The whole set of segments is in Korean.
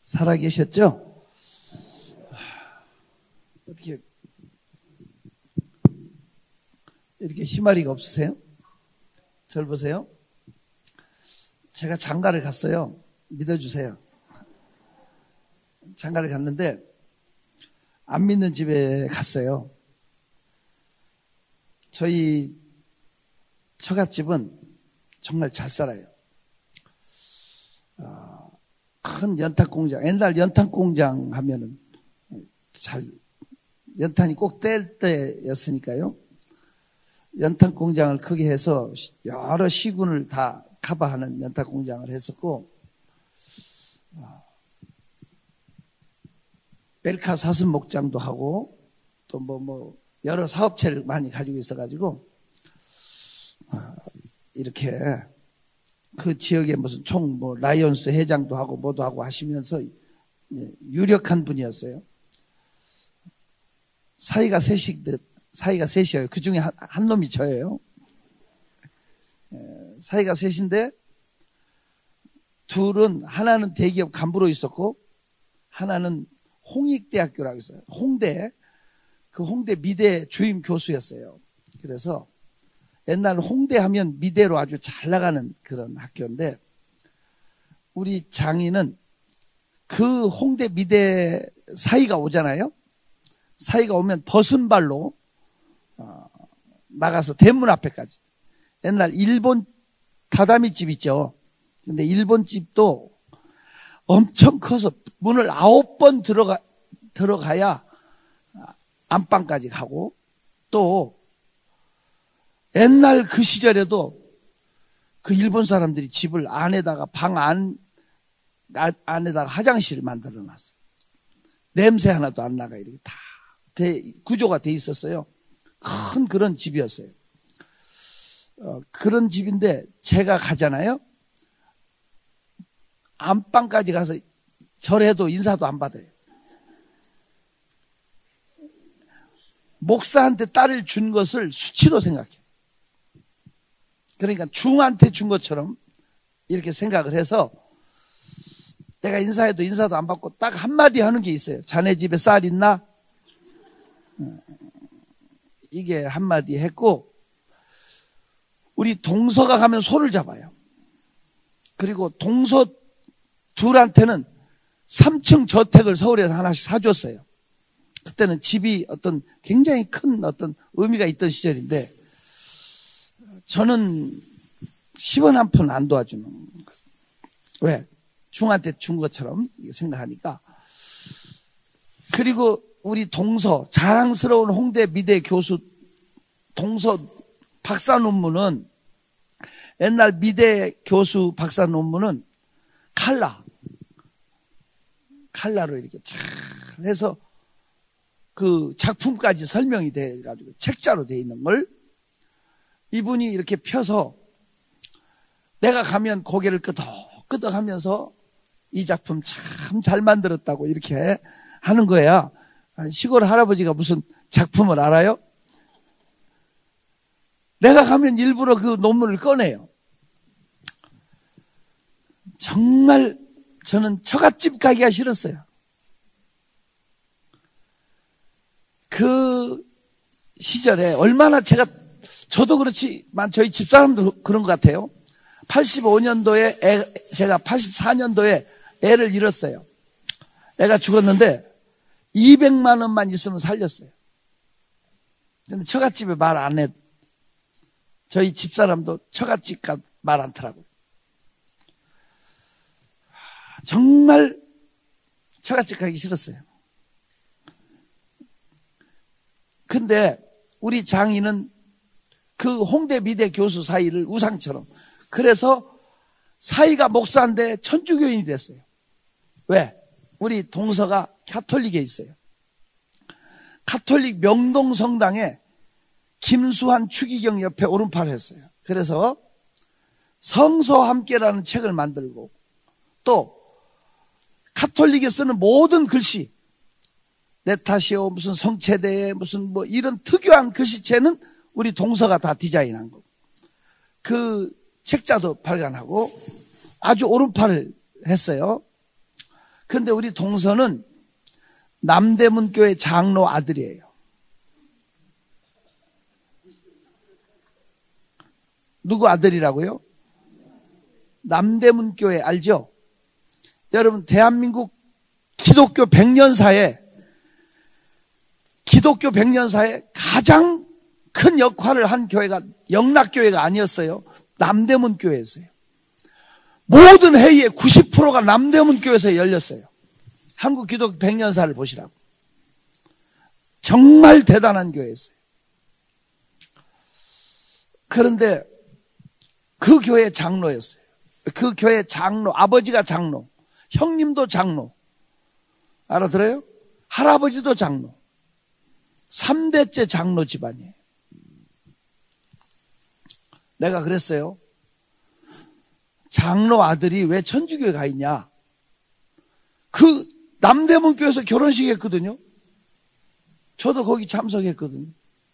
살아계셨죠? 어떻게 이렇게 희마리가 없으세요? 절 보세요. 제가 장가를 갔어요. 믿어주세요. 장가를 갔는데 안 믿는 집에 갔어요. 저희 처갓집은 정말 잘 살아요. 큰 연탄공장, 옛날 연탄공장 하면은 연탄이 꼭 뗄 때였으니까요. 연탄공장을 크게 해서 여러 시군을 다 커버하는 연탄공장을 했었고, 벨카 사슴 목장도 하고, 또 여러 사업체를 많이 가지고 있어가지고, 이렇게 그 지역에 무슨 라이온스 회장도 하고 뭐도 하고 하시면서 유력한 분이었어요. 사이가 셋이에요. 그 중에 한 놈이 저예요. 사이가 셋인데 하나는 대기업 간부로 있었고 하나는 홍익대학교라고 있어요. 그 홍대 미대 주임 교수였어요. 그래서 옛날 홍대 하면 미대로 아주 잘 나가는 그런 학교인데 우리 장인은 그 홍대 미대 사이가 오잖아요. 사이가 오면 벗은 발로 나가서 대문 앞에까지. 옛날 일본 다다미 집 있죠. 근데 일본 집도 엄청 커서 문을 9번 들어가야 안방까지 가고, 또 옛날 그 시절에도 그 일본 사람들이 집을 안에다가 안에다가 화장실을 만들어 놨어요. 냄새 하나도 안 나가 이렇게 다 구조가 돼 있었어요. 큰 그런 집이었어요. 그런 집인데 제가 가잖아요. 안방까지 가서 절해도 인사도 안 받아요. 목사한테 딸을 준 것을 수치로 생각해요. 그러니까 중한테 준 것처럼 이렇게 생각을 해서 내가 인사해도 인사도 안 받고 딱 한마디 하는 게 있어요. 자네 집에 쌀 있나? 이게 한마디 했고, 우리 동서가 가면 소를 잡아요. 그리고 동서 둘한테는 3층 저택을 서울에서 하나씩 사줬어요. 그때는 집이 굉장히 큰 의미가 있던 시절인데, 저는 10원 한 푼 안 도와주는 거예요. 왜? 중한테 준 것처럼 생각하니까. 그리고 우리 동서, 자랑스러운 홍대 미대 교수 동서 박사 논문은, 옛날 미대 교수 박사 논문은 칼라로 이렇게 잘 해서 그 작품까지 설명이 돼가지고 책자로 돼 있는 걸 이분이 이렇게 펴서 내가 가면 고개를 끄덕끄덕 하면서 이 작품 참 잘 만들었다고 이렇게 하는 거야. 시골 할아버지가 무슨 작품을 알아요? 내가 가면 일부러 그 논문을 꺼내요. 정말 저는 처갓집 가기가 싫었어요. 그 시절에 얼마나 저도 그렇지만 저희 집사람도 그런 것 같아요. 85년도에 제가 84년도에 애를 잃었어요. 애가 죽었는데 200만 원만 있으면 살렸어요. 근데 처갓집에 말 안 해. 저희 집사람도 처갓집 말 않더라고요. 정말 처갓집 가기 싫었어요. 근데 우리 장인은 그 홍대 미대 교수 사이를 우상처럼, 그래서 사이가 목사인데 천주교인이 됐어요. 왜? 우리 동서가 가톨릭에 있어요. 가톨릭 명동성당에 김수환 추기경 옆에 오른팔을 했어요. 그래서 성서 함께라는 책을 만들고, 또 가톨릭에 쓰는 모든 글씨, 네타시오 무슨 성체대에 무슨 이런 특유한 글씨체는 우리 동서가 다 디자인한 거고, 그 책자도 발간하고 아주 오른팔을 했어요. 근데 우리 동서는 남대문교회 장로 아들이에요. 누구 아들이라고요? 남대문교회 알죠? 여러분, 대한민국 기독교 100년사에 가장 큰 역할을 한 교회가 영락교회가 아니었어요. 남대문교회였어요. 모든 회의의 90%가 남대문교회에서 열렸어요. 한국 기독교 100년사를 보시라고. 정말 대단한 교회였어요. 그런데 그 교회 장로였어요. 그 교회 장로, 아버지가 장로, 형님도 장로. 알아들어요? 할아버지도 장로. 3대째 장로 집안이에요. 내가 그랬어요. 장로 아들이 왜 천주교에 가 있냐? 그 남대문 교회에서 결혼식 했거든요. 저도 거기 참석했거든요.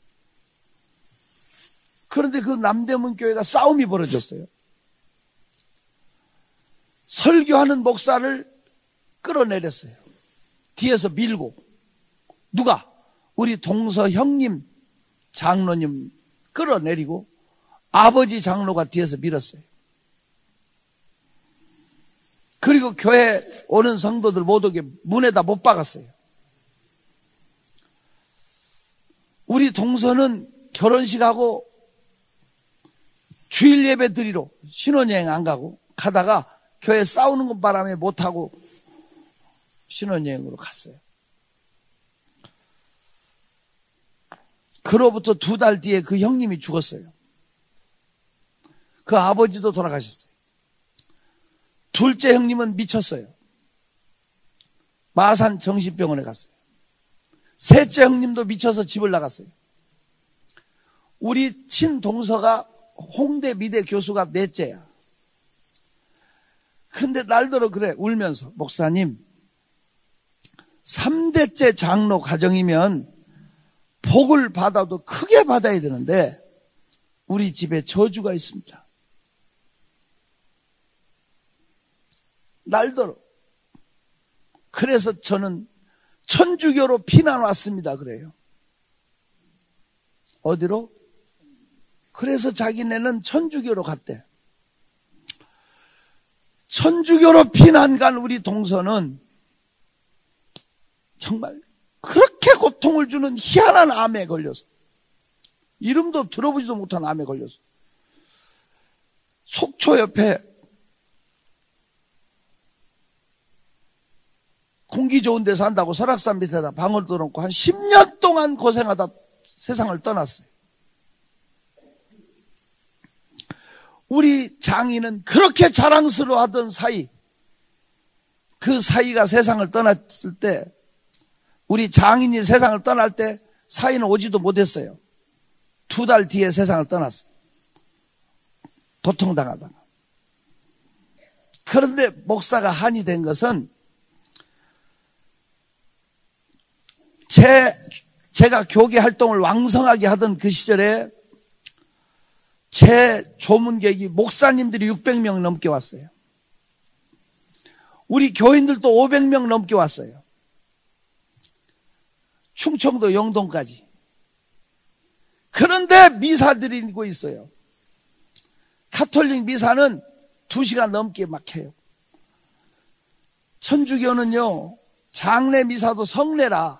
그런데 그 남대문 교회가 싸움이 벌어졌어요. 설교하는 목사를 끌어내렸어요. 뒤에서 밀고. 누가? 우리 동서 형님 장로님 끌어내리고 아버지 장로가 뒤에서 밀었어요. 그리고 교회 오는 성도들 모두에게 문에다 못 박았어요. 우리 동서는 결혼식하고 주일 예배 드리러 신혼여행 안 가고 가다가 교회 싸우는 것 바람에 못하고 신혼여행으로 갔어요. 그로부터 2달 뒤에 그 형님이 죽었어요. 그 아버지도 돌아가셨어요. 둘째 형님은 미쳤어요. 마산 정신병원에 갔어요. 셋째 형님도 미쳐서 집을 나갔어요. 우리 친동서가 홍대 미대 교수가 넷째야. 근데 날더러 그래 울면서 목사님 3대째 장로 가정이면 복을 받아도 크게 받아야 되는데 우리 집에 저주가 있습니다. 날더러. 그래서 저는 천주교로 피난 왔습니다. 그래요. 어디로? 그래서 자기네는 천주교로 갔대. 천주교로 피난 간 우리 동서는 정말 그렇게 고통을 주는 희한한 암에 걸려서 이름도 들어보지도 못한 암에 걸려서 속초 옆에 공기 좋은 데 산다고 설악산 밑에다 방을 뚫어놓고 한 10년 동안 고생하다 세상을 떠났어요. 우리 장인은 그렇게 자랑스러워하던 사이, 그 사이가 세상을 떠났을 때, 우리 장인이 세상을 떠날 때 사이는 오지도 못했어요. 2달 뒤에 세상을 떠났어요. 고통당하다가. 그런데 목사가 한이 된 것은 제가 교계 활동을 왕성하게 하던 그 시절에 제 조문객이 목사님들이 600명 넘게 왔어요. 우리 교인들도 500명 넘게 왔어요. 충청도 영동까지. 그런데 미사 드리고 있어요. 가톨릭 미사는 2시간 넘게 막 해요. 천주교는요, 장례 미사도 성례라.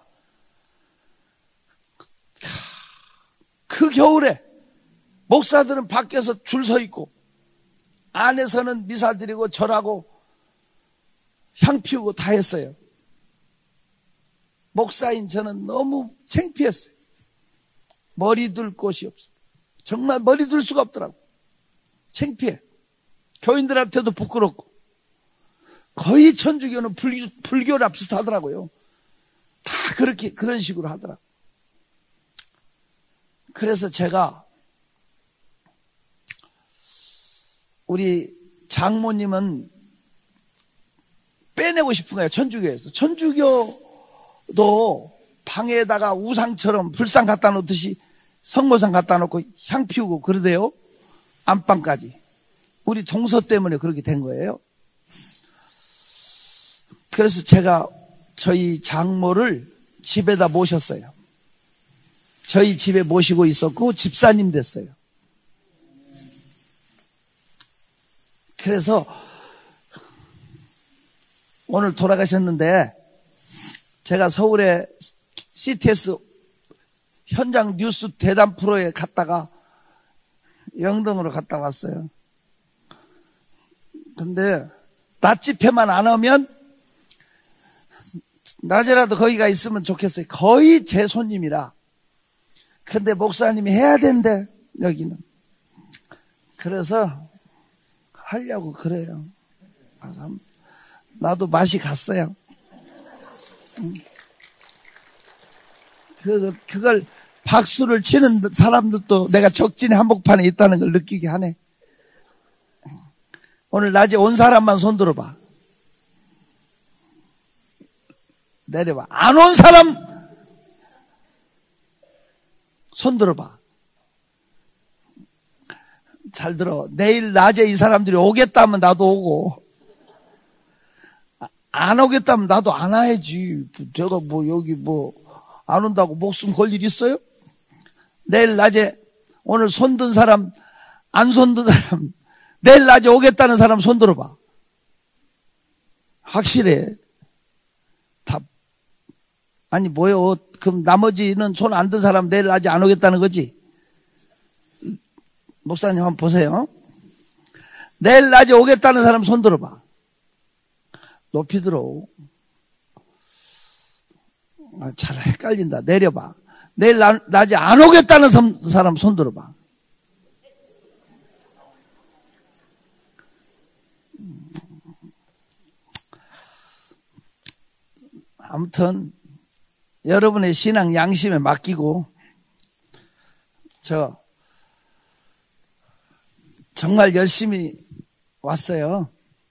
그 겨울에 목사들은 밖에서 줄 서 있고 안에서는 미사 드리고 절하고 향 피우고 다 했어요. 목사인 저는 너무 창피했어요. 머리 둘 곳이 없어요. 정말 머리 둘 수가 없더라고. 창피해. 교인들한테도 부끄럽고. 거의 천주교는 불교랑 비슷하더라고요. 다 그렇게 그런 식으로 하더라고. 그래서 제가 우리 장모님은 빼내고 싶은 거예요. 천주교에서. 천주교도 방에다가 우상처럼 불상 갖다 놓듯이 성모상 갖다 놓고 향 피우고 그러대요. 안방까지. 우리 동서 때문에 그렇게 된 거예요. 그래서 제가 저희 장모를 집에다 모셨어요. 저희 집에 모시고 있었고 집사님 됐어요. 그래서 오늘 돌아가셨는데 제가 서울에 CTS 현장 뉴스 대담 프로에 갔다가 영등으로 갔다 왔어요. 근데 낮 집회만 안 오면 낮에라도 거기가 있으면 좋겠어요. 거의 제 손님이라. 근데 목사님이 해야 된대, 여기는. 그래서 하려고 그래요. 그래서 나도 맛이 갔어요. 그걸 박수를 치는 사람들도 내가 적진의 한복판에 있다는 걸 느끼게 하네. 오늘 낮에 온 사람만 손 들어봐. 내려봐. 안 온 사람 손 들어봐. 잘 들어. 내일 낮에 이 사람들이 오겠다면 나도 오고, 안 오겠다면 나도 안 와야지. 제가 뭐 여기 뭐 안 온다고 목숨 걸 일 있어요? 내일 낮에 오늘 손든 사람, 안 손든 사람, 내일 낮에 오겠다는 사람 손 들어봐. 확실해. 답. 아니 뭐요? 그럼 나머지는 손 안 든 사람 내일 낮에 안 오겠다는 거지? 목사님 한번 보세요. 내일 낮에 오겠다는 사람 손 들어봐. 높이 들어. 잘 헷갈린다. 내려봐. 내일 낮에 안 오겠다는 사람 손 들어봐. 아무튼 여러분의 신앙 양심에 맡기고 저 정말 열심히 왔어요.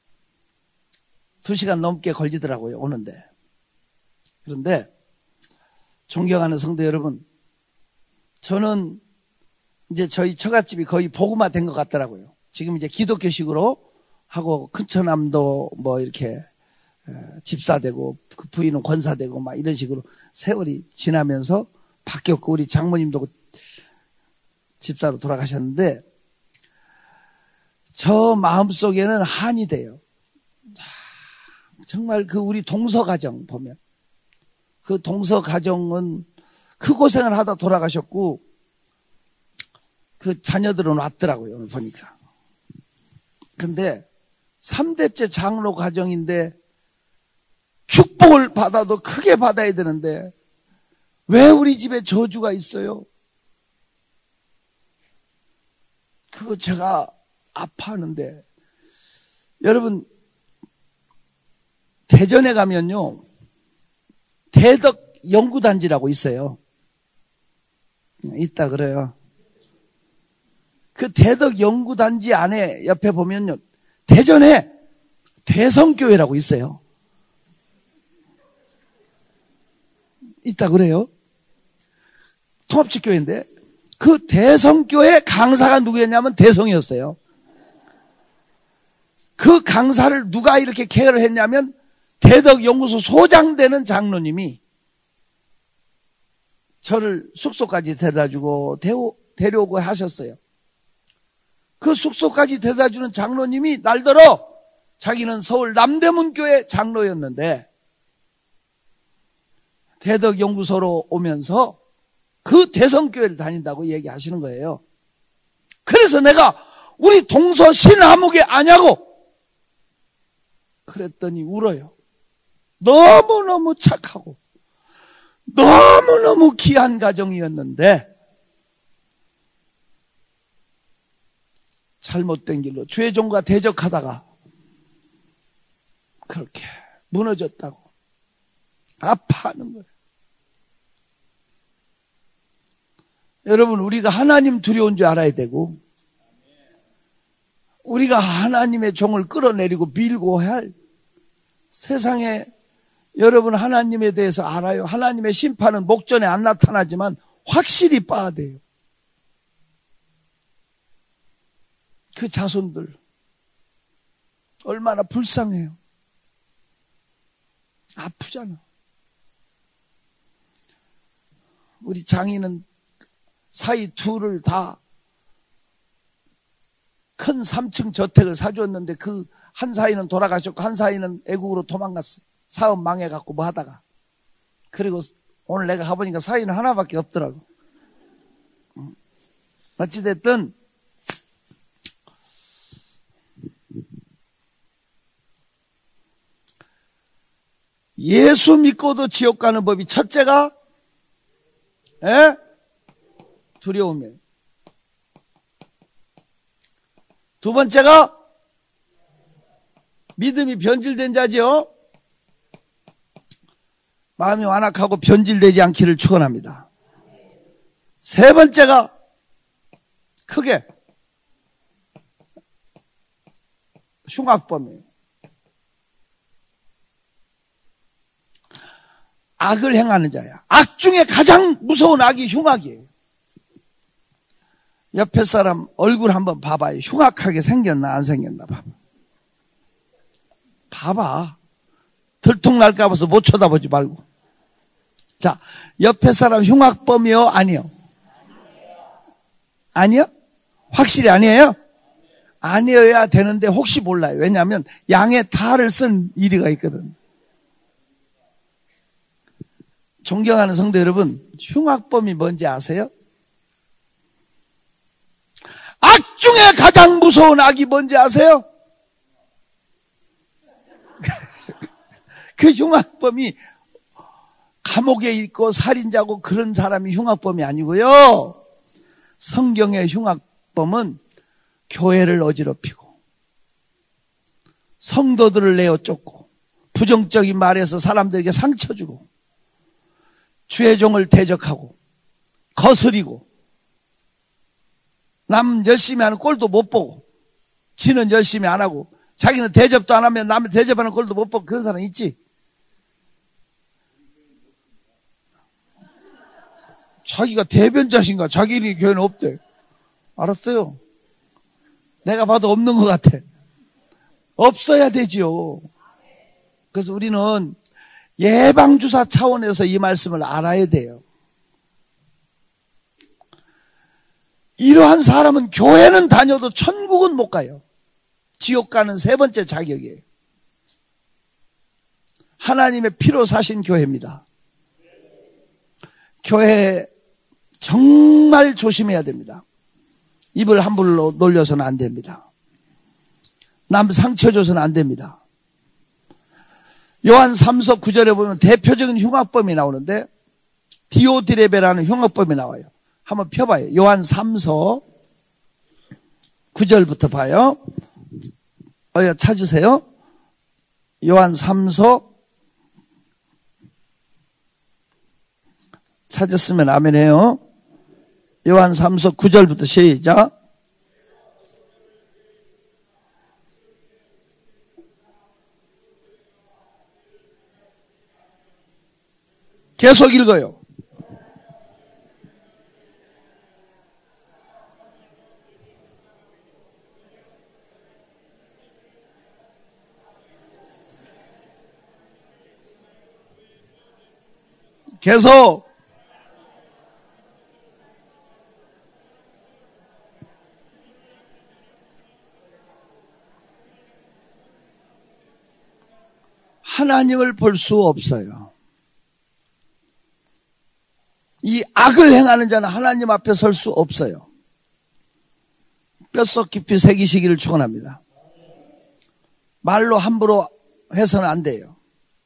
2시간 넘게 걸리더라고요, 오는데. 그런데 존경하는 성도 여러분, 저는 이제 저희 처갓집이 거의 복음화 된 것 같더라고요. 지금 이제 기독교식으로 하고 큰처남도 뭐 이렇게 집사되고 그 부인은 권사되고 막 이런 식으로 세월이 지나면서 바뀌었고, 우리 장모님도 집사로 돌아가셨는데 저 마음속에는 한이 돼요. 정말 그 우리 동서가정 보면 그 동서가정은 그 고생을 하다 돌아가셨고 그 자녀들은 왔더라고요, 오늘 보니까. 근데 3대째 장로 가정인데 축복을 받아도 크게 받아야 되는데 왜 우리 집에 저주가 있어요? 그거 제가 아파하는데, 여러분 대전에 가면요 대덕 연구단지라고 있어요. 있다 그래요. 그 대덕 연구단지 안에 옆에 보면요 대전에 대성교회라고 있어요. 있다 그래요. 통합직교회인데 그 대성교회 강사가 누구였냐면 대성이었어요. 그 강사를 누가 이렇게 케어를 했냐면 대덕연구소 소장되는 장로님이 저를 숙소까지 데려다주고 데려오고 하셨어요. 그 숙소까지 데려다주는 장로님이 날더러 자기는 서울 남대문교회 장로였는데 대덕연구소로 오면서 그 대성교회를 다닌다고 얘기하시는 거예요. 그래서 내가 우리 동서 신화목에 아냐고 그랬더니 울어요. 너무너무 착하고 너무너무 귀한 가정이었는데 잘못된 길로 죄종과 대적하다가 그렇게 무너졌다고 아파하는 거예요. 여러분, 우리가 하나님 두려운 줄 알아야 되고 우리가 하나님의 종을 끌어내리고 밀고 할, 세상에 여러분 하나님에 대해서 알아요. 하나님의 심판은 목전에 안 나타나지만 확실히 봐야 돼요. 그 자손들 얼마나 불쌍해요. 아프잖아. 우리 장인은 사위 둘을 다 큰 3층 저택을 사주었는데 그 한 사위는 돌아가셨고 한 사위는 애국으로 도망갔어요. 사업 망해갖고 뭐 하다가. 그리고 오늘 내가 가보니까 사위는 하나밖에 없더라고. 어찌됐든 예수 믿고도 지옥 가는 법이 첫째가 두려움이에요. 두 번째가 믿음이 변질된 자죠. 마음이 완악하고 변질되지 않기를 축원합니다. 세 번째가 크게 흉악범이에요. 악을 행하는 자야. 악 중에 가장 무서운 악이 흉악이에요. 옆에 사람 얼굴 한번 봐봐요. 흉악하게 생겼나 안 생겼나 봐봐. 봐봐. 들통날까 봐서 못 쳐다보지 말고. 자, 옆에 사람 흉악범이요? 아니요? 아니요? 확실히 아니에요? 아니어야 되는데 혹시 몰라요. 왜냐하면 양의 탈을 쓴 이리가 있거든. 존경하는 성도 여러분, 흉악범이 뭔지 아세요? 악 중에 가장 무서운 악이 뭔지 아세요? 그 흉악범이 감옥에 있고 살인자고 그런 사람이 흉악범이 아니고요. 성경의 흉악범은 교회를 어지럽히고 성도들을 내어 쫓고 부정적인 말에서 사람들에게 상처 주고 주의 종을 대적하고 거스리고 남 열심히 하는 꼴도 못 보고 지는 열심히 안 하고 자기는 대접도 안 하면 남을 대접하는 꼴도 못 보고 그런 사람 있지. 자기가 대변자신가? 자기 교회는 없대. 알았어요. 내가 봐도 없는 것 같아. 없어야 되지요. 그래서 우리는 예방주사 차원에서 이 말씀을 알아야 돼요. 이러한 사람은 교회는 다녀도 천국은 못 가요. 지옥 가는 세 번째 자격이에요. 하나님의 피로 사신 교회입니다. 교회 정말 조심해야 됩니다. 입을 함부로 놀려서는 안 됩니다. 남 상처 줘서는 안 됩니다. 요한 3서 9절에 보면 대표적인 흉악범이 나오는데 디오드레베라는 흉악범이 나와요. 한번 펴봐요. 요한 3서 9절부터 봐요. 찾으세요. 요한 3서 찾았으면 아멘해요. 요한 3서 9절부터 시작. 계속 읽어요. 계속. 하나님을 볼 수 없어요. 이 악을 행하는 자는 하나님 앞에 설 수 없어요. 뼛속 깊이 새기시기를 축원합니다. 말로 함부로 해서는 안 돼요.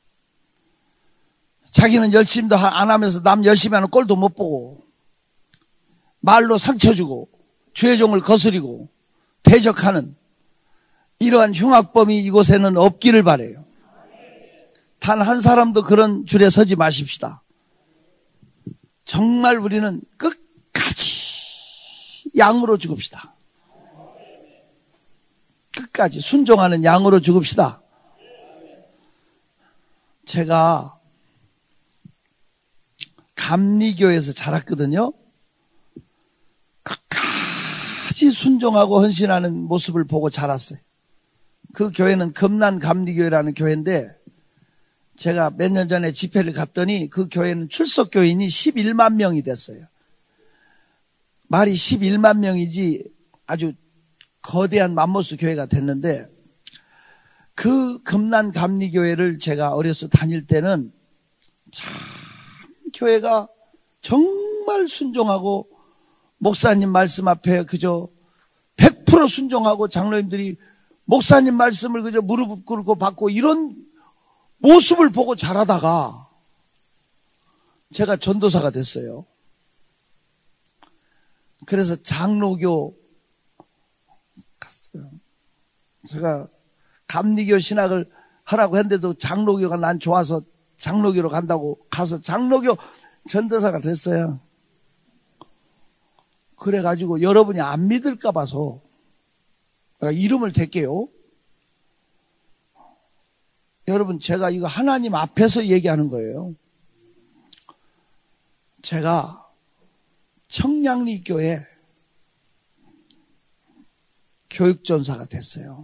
자기는 열심히도 안 하면서 남 열심히 하는 꼴도 못 보고 말로 상처 주고 주의 종을 거스리고 대적하는 이러한 흉악범이 이곳에는 없기를 바라요. 단 한 사람도 그런 줄에 서지 마십시다. 정말 우리는 끝까지 양으로 죽읍시다. 끝까지 순종하는 양으로 죽읍시다. 제가 감리교에서 자랐거든요. 끝까지 순종하고 헌신하는 모습을 보고 자랐어요. 그 교회는 금난 감리교회라는 교회인데 제가 몇 년 전에 집회를 갔더니 그 교회는 출석 교인이 11만 명이 됐어요. 말이 11만 명이지 아주 거대한 맘모스 교회가 됐는데, 그 금난 감리교회를 제가 어려서 다닐 때는 참 교회가 정말 순종하고 목사님 말씀 앞에 그저 100% 순종하고 장로님들이 목사님 말씀을 그저 무릎 꿇고 받고 이런 모습을 보고 자라다가 제가 전도사가 됐어요. 그래서 장로교 갔어요. 제가 감리교 신학을 하라고 했는데도 장로교가 난 좋아서 장로교로 간다고 가서 장로교 전도사가 됐어요. 그래가지고 여러분이 안 믿을까 봐서 내가 이름을 댈게요. 여러분, 제가 이거 하나님 앞에서 얘기하는 거예요. 제가 청량리교회 교육전사가 됐어요.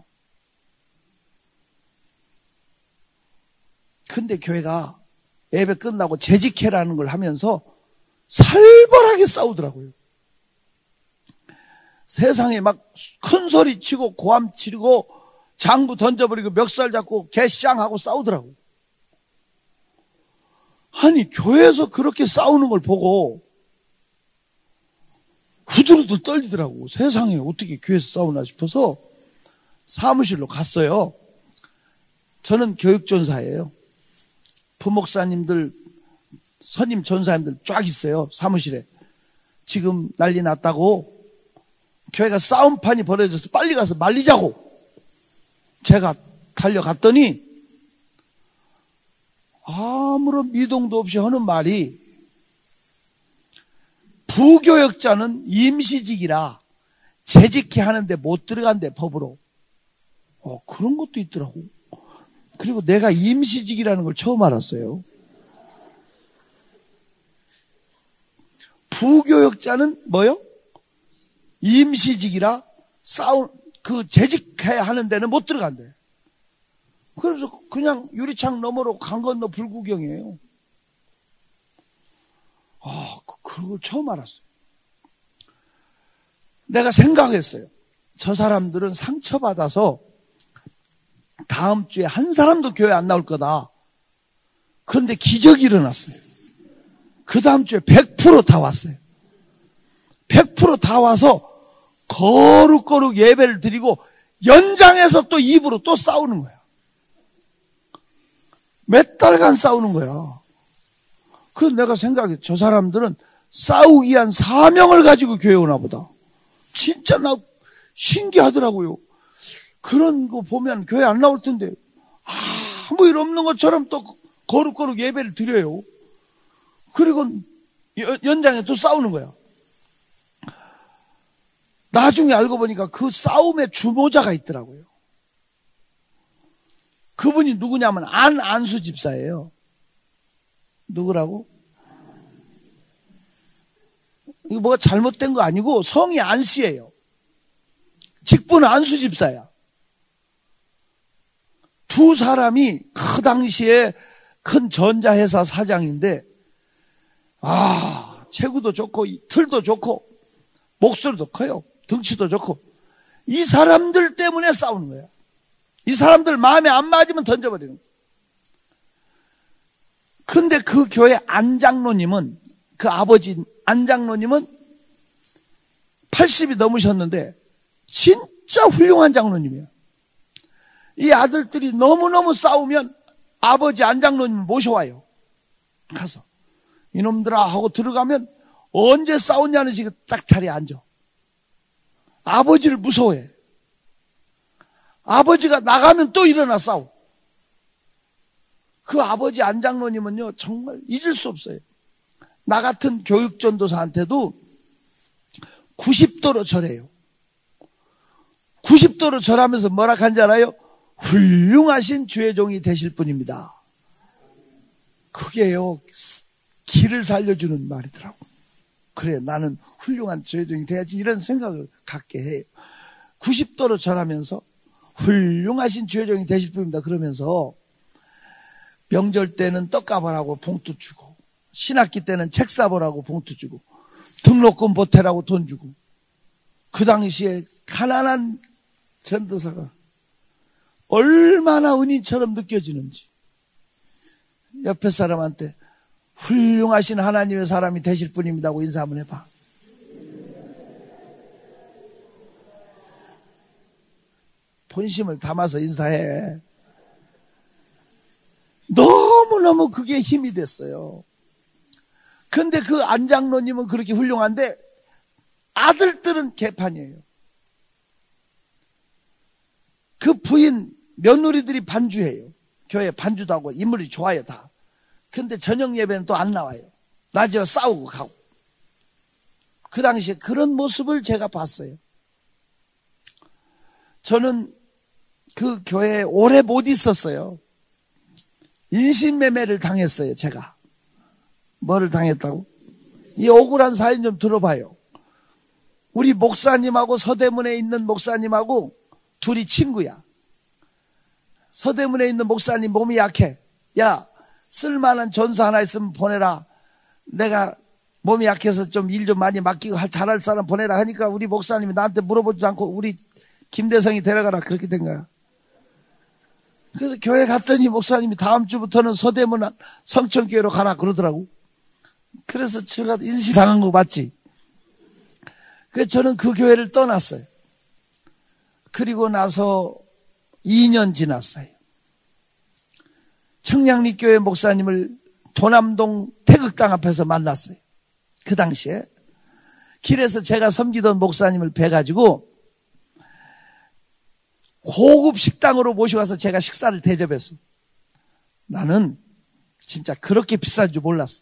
근데 교회가 예배 끝나고 재직회라는 걸 하면서 살벌하게 싸우더라고요. 세상에 막 큰 소리 치고 고함 치르고 장구 던져버리고 멱살 잡고 개쌍하고 싸우더라고요. 아니, 교회에서 그렇게 싸우는 걸 보고 후들후들 떨리더라고. 세상에 어떻게 교회에서 싸우나 싶어서 사무실로 갔어요. 저는 교육전사예요. 부목사님들, 선임 전사님들 쫙 있어요, 사무실에. 지금 난리 났다고 교회가 싸움판이 벌어져서 빨리 가서 말리자고 제가 달려갔더니 아무런 미동도 없이 하는 말이, 부교역자는 임시직이라 재직해 하는데 못 들어간대, 법으로. 그런 것도 있더라고. 그리고 내가 임시직이라는 걸 처음 알았어요. 부교역자는 뭐요? 임시직이라 재직해야 하는 데는 못 들어간대. 그래서 그냥 유리창 너머로 강 건너 불구경이에요. 그걸 처음 알았어요. 내가 생각했어요. 저 사람들은 상처받아서 다음 주에 한 사람도 교회 안 나올 거다. 그런데 기적이 일어났어요. 그 다음 주에 100% 다 왔어요. 100% 다 와서 거룩거룩 예배를 드리고 연장해서 또 입으로 또 싸우는 거야. 몇 달간 싸우는 거야. 그래서 내가 생각해, 저 사람들은 싸우기 위한 사명을 가지고 교회 오나 보다. 진짜 나 신기하더라고요. 그런 거 보면 교회 안 나올 텐데 아무 일 없는 것처럼 또 거룩거룩 예배를 드려요. 그리고 연장에 또 싸우는 거야. 나중에 알고 보니까 그 싸움의 주모자가 있더라고요. 그분이 누구냐면 안수 집사예요. 누구라고? 이거 뭐가 잘못된 거 아니고 성이 안씨예요. 직분은 안수 집사야. 두 사람이 그 당시에 큰 전자회사 사장인데, 체구도 좋고 틀도 좋고 목소리도 커요. 덩치도 좋고. 이 사람들 때문에 싸우는 거야. 이 사람들 마음에 안 맞으면 던져버리는 거야. 근데 그 교회 안장로님은, 그 아버지 안장로님은 80이 넘으셨는데 진짜 훌륭한 장로님이야. 이 아들들이 너무너무 싸우면 아버지 안장로님을 모셔와요. 가서 이놈들아 하고 들어가면 언제 싸웠냐는 식으로 딱 자리에 앉아. 아버지를 무서워해. 아버지가 나가면 또 일어나 싸워. 그 아버지 안장로님은요, 정말 잊을 수 없어요. 나 같은 교육전도사한테도 90도로 절해요. 90도로 절하면서 뭐라 한지 알아요? 훌륭하신 주의 종이 되실 분입니다. 그게요, 길을 살려주는 말이더라고. 그래, 나는 훌륭한 주의 종이 돼야지, 이런 생각을 갖게 해요. 90도로 절하면서 훌륭하신 주의 종이 되실 분입니다. 그러면서 명절 때는 떡가발하고 봉투 주고, 신학기 때는 책 사보라고 봉투 주고, 등록금 보태라고 돈 주고. 그 당시에 가난한 전도사가 얼마나 은인처럼 느껴지는지. 옆에 사람한테 훌륭하신 하나님의 사람이 되실 분입니다고 인사 한번 해봐. 본심을 담아서 인사해. 너무너무 그게 힘이 됐어요. 근데 그 안장로님은 그렇게 훌륭한데 아들들은 개판이에요. 그 부인, 며느리들이 반주해요. 교회 반주도 하고 인물이 좋아요 다. 근데 저녁 예배는 또 안 나와요. 낮에 싸우고 가고. 그 당시에 그런 모습을 제가 봤어요. 저는 그 교회에 오래 못 있었어요. 인신매매를 당했어요, 제가. 뭐를 당했다고? 이 억울한 사연 좀 들어봐요. 우리 목사님하고 서대문에 있는 목사님하고 둘이 친구야. 서대문에 있는 목사님 몸이 약해. 야, 쓸만한 전사 하나 있으면 보내라. 내가 몸이 약해서 좀 일 좀 많이 맡기고 잘할 사람 보내라 하니까 우리 목사님이 나한테 물어보지도 않고 우리 김대성이 데려가라 그렇게 된 거야. 그래서 교회 갔더니 목사님이 다음 주부터는 서대문 성천교회로 가라 그러더라고. 그래서 제가 인식당한 거 맞지? 그래서 저는 그 교회를 떠났어요. 그리고 나서 2년 지났어요. 청량리교회 목사님을 도남동 태극당 앞에서 만났어요. 그 당시에. 길에서 제가 섬기던 목사님을 뵈가지고 고급 식당으로 모시고 와서 제가 식사를 대접했어. 나는 진짜 그렇게 비싼 줄 몰랐어.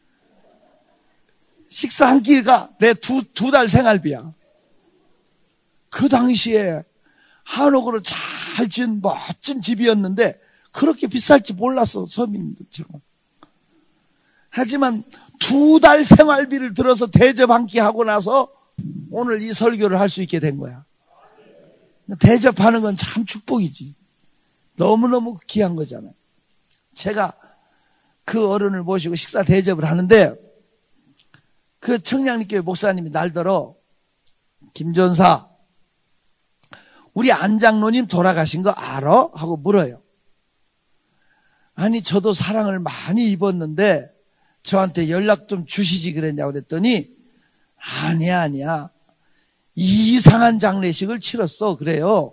식사 한 끼가 내 두 달 생활비야. 그 당시에 한옥으로 잘 지은 멋진 집이었는데 그렇게 비쌀지 몰랐어, 서민들처럼. 하지만 2달 생활비를 들어서 대접 한 끼 하고 나서 오늘 이 설교를 할 수 있게 된 거야. 대접하는 건 참 축복이지. 너무너무 귀한 거잖아요. 제가 그 어른을 모시고 식사 대접을 하는데 그 청량리교회 목사님이 날더러 김전사 우리 안장로님 돌아가신 거 알아? 하고 물어요. 아니 저도 사랑을 많이 입었는데 저한테 연락 좀 주시지 그랬냐고 그랬더니 아니야 이상한 장례식을 치렀어 그래요.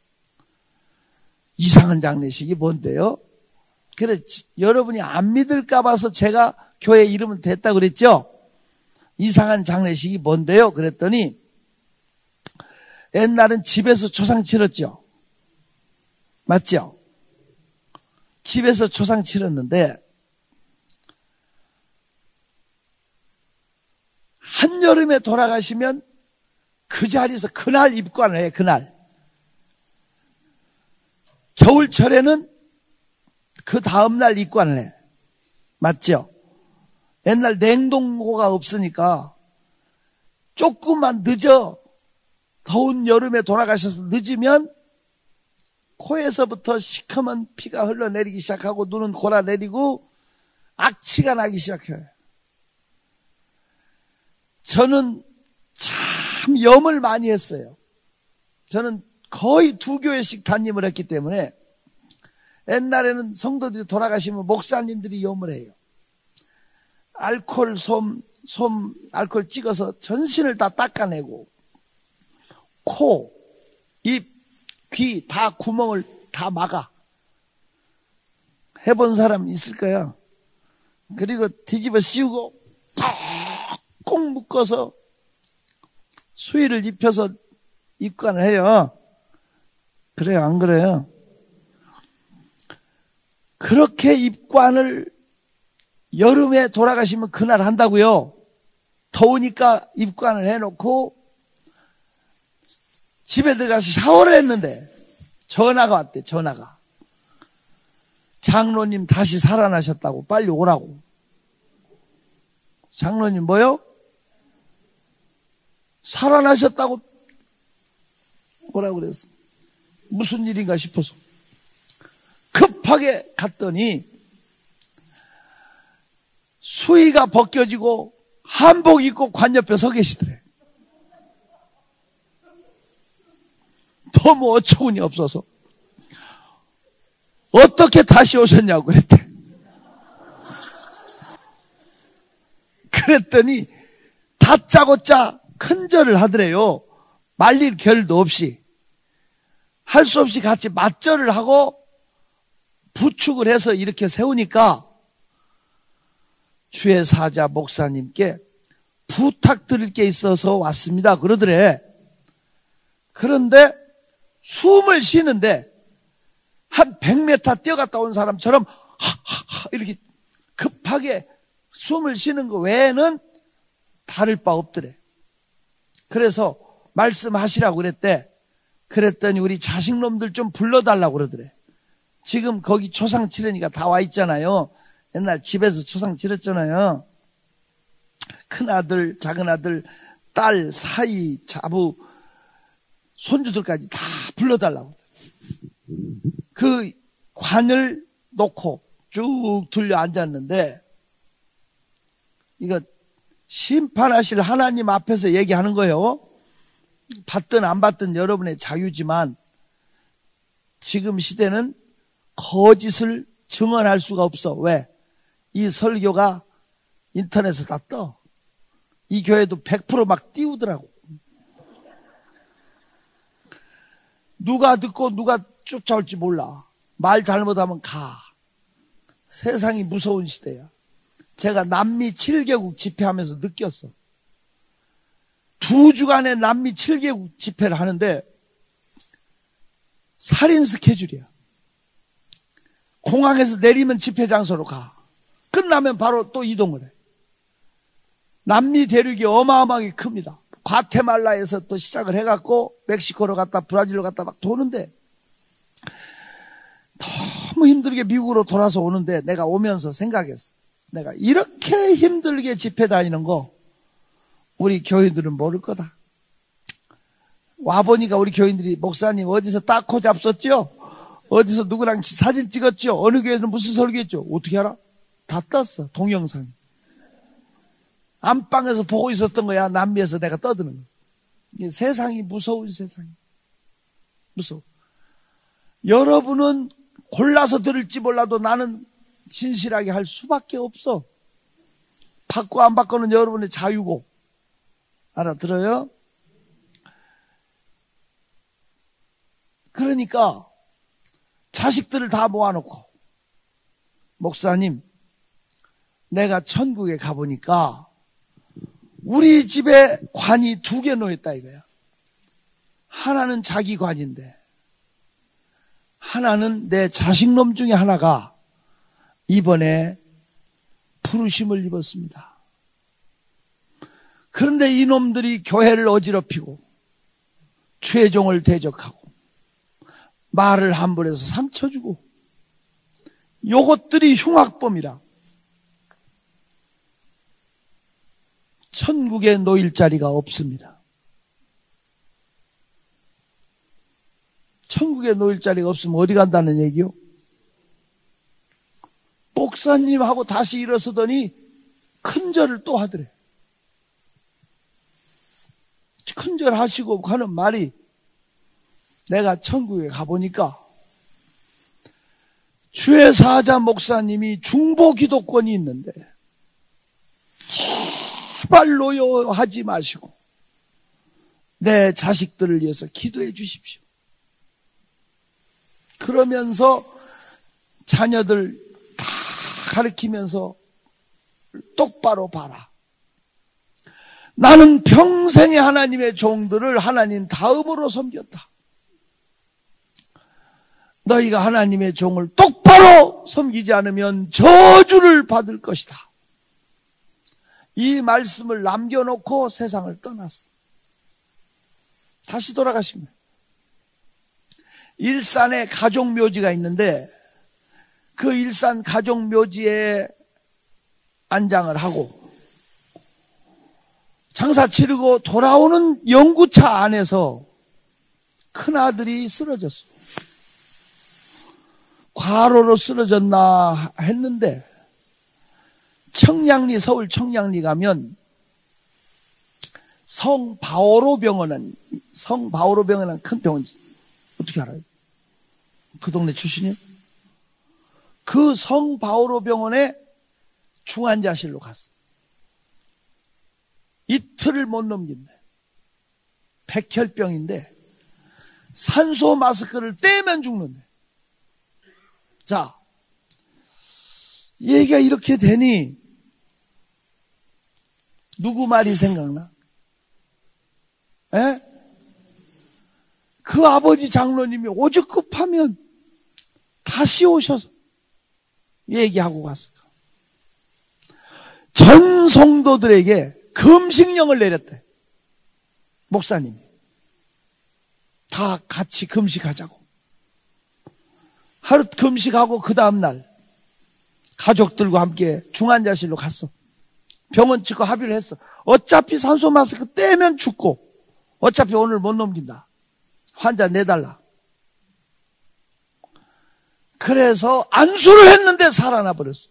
이상한 장례식이 뭔데요? 그래 여러분이 안 믿을까 봐서 제가 교회 이름을 댔다고 그랬죠. 이상한 장례식이 뭔데요? 그랬더니 옛날엔 집에서 초상 치렀죠. 맞죠? 집에서 초상 치렀는데 한여름에 돌아가시면 그 자리에서 그날 입관을 해. 그날. 겨울철에는 그 다음날 입관을 해. 맞죠? 옛날 냉동고가 없으니까 조금만 늦어. 더운 여름에 돌아가셔서 늦으면 코에서부터 시커먼 피가 흘러내리기 시작하고 눈은 골아내리고 악취가 나기 시작해요. 저는 참 염을 많이 했어요. 저는 거의 2교회씩 담임을 했기 때문에 옛날에는 성도들이 돌아가시면 목사님들이 염을 해요. 알코올 알코올 찍어서 전신을 다 닦아내고 코, 입, 귀 다 구멍을 다 막아. 해본 사람 있을 거야. 그리고 뒤집어 씌우고 꼭 묶어서 수의를 입혀서 입관을 해요. 그래요, 안 그래요? 그렇게 입관을 여름에 돌아가시면 그날 한다고요. 더우니까 입관을 해놓고 집에 들어가서 샤워를 했는데 전화가 왔대. 전화가. 장로님 다시 살아나셨다고 빨리 오라고. 장로님 뭐요? 살아나셨다고 뭐라고 그랬어. 무슨 일인가 싶어서 급하게 갔더니 수의가 벗겨지고 한복 입고 관 옆에 서 계시더래. 너무 어처구니 없어서 어떻게 다시 오셨냐고 그랬대. 그랬더니 다짜고짜 큰절을 하더래요. 말릴 겨를도 없이. 할 수 없이 같이 맞절을 하고 부축을 해서 이렇게 세우니까 주의 사자 목사님께 부탁드릴 게 있어서 왔습니다 그러더래. 그런데 숨을 쉬는데 한 100m 뛰어갔다 온 사람처럼 하하하 이렇게 급하게 숨을 쉬는 거 외에는 다를 바 없더래. 그래서 말씀하시라고 그랬대. 그랬더니 우리 자식놈들 좀 불러달라고 그러더래. 지금 거기 초상 치르니까 다 와 있잖아요. 옛날 집에서 초상 치렀잖아요. 큰아들, 작은아들, 딸, 사이, 자부, 손주들까지 다 불러달라고. 그 관을 놓고 쭉 둘려 앉았는데, 이거 심판하실 하나님 앞에서 얘기하는 거예요. 받든 안 받든 여러분의 자유지만 지금 시대는 거짓을 증언할 수가 없어. 왜? 이 설교가 인터넷에 다 떠. 이 교회도 100% 막 띄우더라고. 누가 듣고 누가 쫓아올지 몰라. 말 잘못하면 가. 세상이 무서운 시대야. 제가 남미 7개국 집회하면서 느꼈어. 2주간의 남미 7개국 집회를 하는데 살인 스케줄이야. 공항에서 내리면 집회 장소로 가. 끝나면 바로 또 이동을 해. 남미 대륙이 어마어마하게 큽니다. 과테말라에서 또 시작을 해갖고 멕시코로 갔다 브라질로 갔다 막 도는데 너무 힘들게 미국으로 돌아서 오는데 내가 오면서 생각했어. 내가 이렇게 힘들게 집회 다니는 거 우리 교인들은 모를 거다. 와보니까 우리 교인들이 목사님 어디서 따코 잡섰죠? 어디서 누구랑 사진 찍었죠? 어느 교회는 무슨 설교했죠? 어떻게 알아? 다 떴어. 동영상. 안방에서 보고 있었던 거야. 남미에서 내가 떠드는 거지. 이게 세상이 무서운 세상이. 무서워. 여러분은 골라서 들을지 몰라도 나는 진실하게 할 수밖에 없어. 받고 안 받고는 여러분의 자유고. 알아들어요? 그러니까 자식들을 다 모아놓고 목사님 내가 천국에 가보니까 우리 집에 관이 2개 놓였다 이거야. 하나는 자기 관인데 하나는 내 자식놈 중에 하나가 이번에 부르심을 입었습니다. 그런데 이놈들이 교회를 어지럽히고 최종을 대적하고 말을 함부로 해서 상처 주고 요것들이 흉악범이라 천국에 놓일 자리가 없습니다. 천국에 놓일 자리가 없으면 어디 간다는 얘기요? 목사님하고 다시 일어서더니 큰절을 또 하더래. 큰절 하시고 하는 말이 내가 천국에 가보니까 주의 사자 목사님이 중보 기도권이 있는데 제발 노여하지 마시고 내 자식들을 위해서 기도해 주십시오. 그러면서 자녀들 다 가르치면서 똑바로 봐라. 나는 평생에 하나님의 종들을 하나님 다음으로 섬겼다. 너희가 하나님의 종을 똑바로 섬기지 않으면 저주를 받을 것이다. 이 말씀을 남겨놓고 세상을 떠났어. 다시 돌아가신 거예요. 일산에 가족묘지가 있는데 그 일산 가족묘지에 안장을 하고 장사 치르고 돌아오는 연구차 안에서 큰아들이 쓰러졌어. 과로로 쓰러졌나 했는데 청량리, 서울 청량리 가면 성바오로 병원은 큰 병원, 어떻게 알아요? 그 동네 출신이에요? 그 성바오로 병원에 중환자실로 갔어. 이틀을 못 넘긴대. 백혈병인데 산소 마스크를 떼면 죽는데. 자, 얘기가 이렇게 되니 누구 말이 생각나? 에? 그 아버지 장로님이 오죽 급하면 다시 오셔서 얘기하고 갔을까? 전 성도들에게 금식령을 내렸대. 목사님이. 다 같이 금식하자고. 하루 금식하고 그 다음날 가족들과 함께 중환자실로 갔어. 병원 측과 합의를 했어. 어차피 산소 마스크 떼면 죽고 어차피 오늘 못 넘긴다. 환자 내달라. 그래서 안수를 했는데 살아나 버렸어.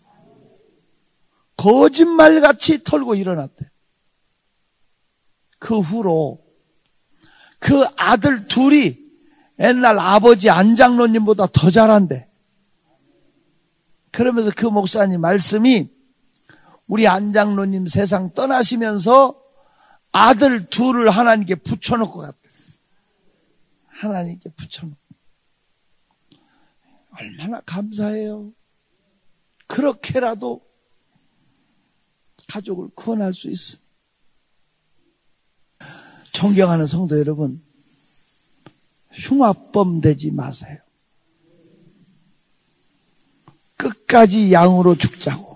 거짓말같이 털고 일어났대. 그 후로 그 아들 둘이 옛날 아버지 안장로님보다 더 잘한대. 그러면서 그 목사님 말씀이 우리 안장로님 세상 떠나시면서 아들 둘을 하나님께 붙여놓고 갔대. 하나님께 붙여놓고. 얼마나 감사해요. 그렇게라도 가족을 구원할 수 있어. 존경하는 성도 여러분, 흉악범 되지 마세요. 끝까지 양으로 죽자고.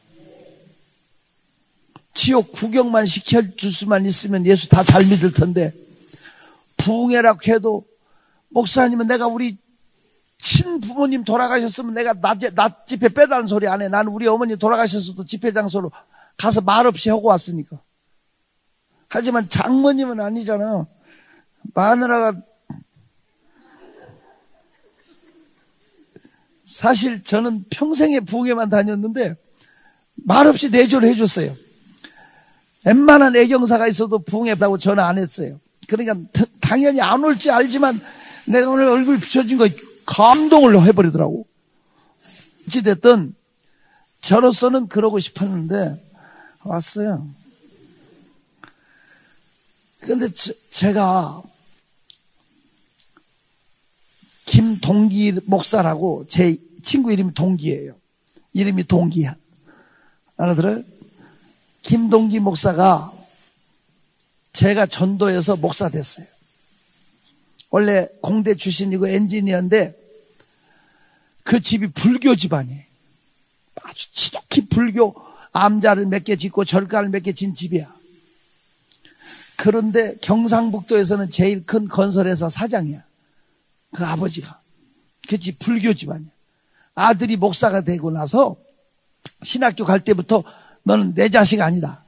지옥 구경만 시켜줄 수만 있으면 예수 다 잘 믿을 텐데, 부흥회라고 해도 목사님은 내가 우리 친부모님 돌아가셨으면 내가 낮 집회 빼달라는 소리 안 해. 나는 우리 어머니 돌아가셨어도 집회 장소로 가서 말없이 하고 왔으니까. 하지만 장모님은 아니잖아. 마누라가 사실 저는 평생에 부흥회만 다녔는데 말없이 내조를 해줬어요. 웬만한 애경사가 있어도 부흥회다고 전화 안 했어요. 그러니까 당연히 안 올지 알지만 내가 오늘 얼굴 비춰진 거 감동을 해버리더라고. 어찌됐든 저로서는 그러고 싶었는데 왔어요. 근데 제가 김동기 목사라고, 제 친구 이름이 동기예요. 이름이 동기야. 알아들어요? 김동기 목사가 제가 전도해서 목사 됐어요. 원래 공대 출신이고 엔지니어인데 그 집이 불교 집안이에요. 아주 지독히 불교, 암자를 몇 개 짓고 절간을 몇 개 진 집이야. 그런데 경상북도에서는 제일 큰 건설회사 사장이야. 그 아버지가. 그 집 불교 집안이야. 아들이 목사가 되고 나서 신학교 갈 때부터 너는 내 자식 아니다.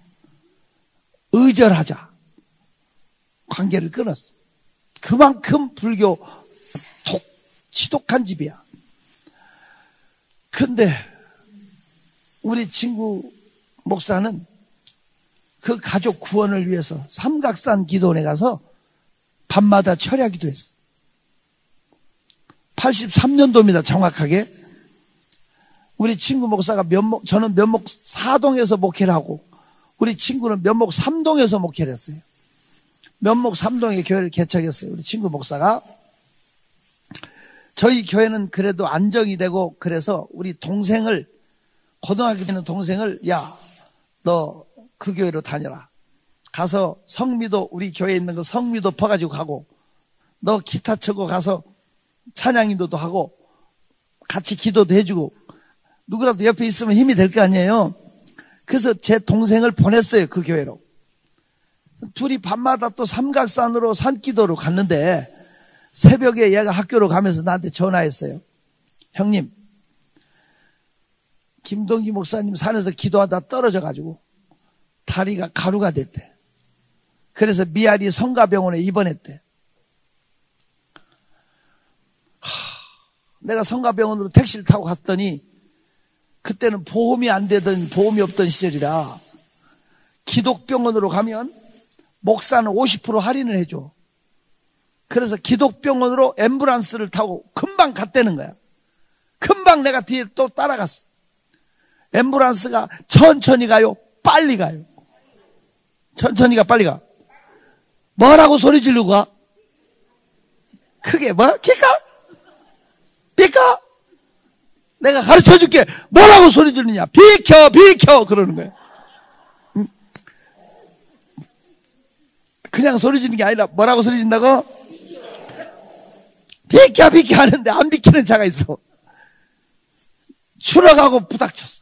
의절하자. 관계를 끊었어. 그만큼 불교 지독한 집이야. 근데 우리 친구 목사는 그 가족 구원을 위해서 삼각산 기도원에 가서 밤마다 철야기도 했어. 83년도입니다. 정확하게. 우리 친구 목사가 저는 면목 4동에서 목회를 하고 우리 친구는 면목 3동에서 목회를 했어요. 면목 3동에 교회를 개척했어요. 우리 친구 목사가. 저희 교회는 그래도 안정이 되고 그래서 우리 동생을, 고등학교 때는 동생을, 야, 너 그 교회로 다녀라. 가서 성미도, 우리 교회에 있는 거 성미도 퍼가지고 가고, 너 기타 치고 가서 찬양인도도 하고 같이 기도도 해주고 누구라도 옆에 있으면 힘이 될 거 아니에요. 그래서 제 동생을 보냈어요. 그 교회로. 둘이 밤마다 또 삼각산으로 산기도로 갔는데 새벽에 얘가 학교로 가면서 나한테 전화했어요. 형님, 김동기 목사님 산에서 기도하다 떨어져가지고 다리가 가루가 됐대. 그래서 미아리 성가병원에 입원했대. 내가 성가병원으로 택시를 타고 갔더니 그때는 보험이 안 되던, 보험이 없던 시절이라 기독병원으로 가면 목사는 50% 할인을 해줘. 그래서 기독병원으로 앰뷸런스를 타고 금방 갔다는 거야. 금방 내가 뒤에 또 따라갔어. 앰뷸런스가 천천히 가요? 빨리 가요? 천천히 가, 빨리 가? 뭐라고 소리 지르고 가? 크게 뭐? 기까? 삐까? 내가 가르쳐 줄게. 뭐라고 소리 지르냐? 비켜, 비켜! 그러는 거야. 그냥 소리 지르는 게 아니라 뭐라고 소리 지른다고? 비켜, 비켜 하는데 안 비키는 차가 있어. 추락하고 부닥쳤어.